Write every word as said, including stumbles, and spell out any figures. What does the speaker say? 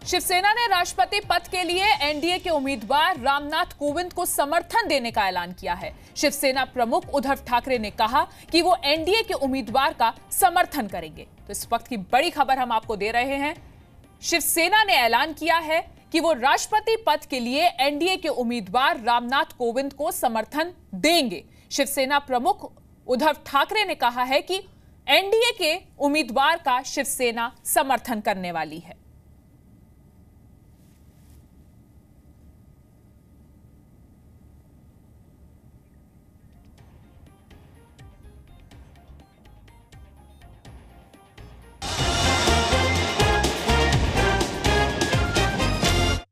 शिवसेना ने राष्ट्रपति पद के लिए एनडीए के उम्मीदवार रामनाथ कोविंद को समर्थन देने का ऐलान किया है। शिवसेना प्रमुख उद्धव ठाकरे ने कहा कि वो एनडीए के उम्मीदवार का समर्थन करेंगे। तो इस वक्त की बड़ी खबर हम आपको दे रहे हैं। शिवसेना ने ऐलान किया है कि वो राष्ट्रपति पद के लिए एनडीए के उम्मीदवार रामनाथ कोविंद को समर्थन देंगे। शिवसेना प्रमुख उद्धव ठाकरे ने कहा है कि एनडीए के उम्मीदवार का शिवसेना समर्थन करने वाली है।